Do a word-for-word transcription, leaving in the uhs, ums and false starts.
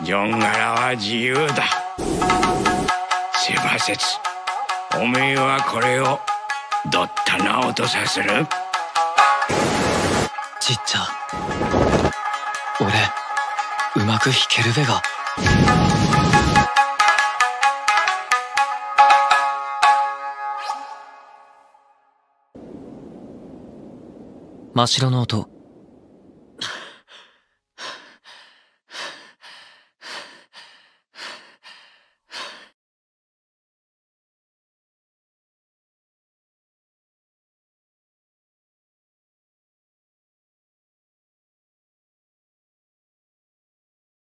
ジョン柄は自由だ。セバセツ、おめえはこれをどったな音させる。 じっちゃん、俺うまく弾けるべが。真白の音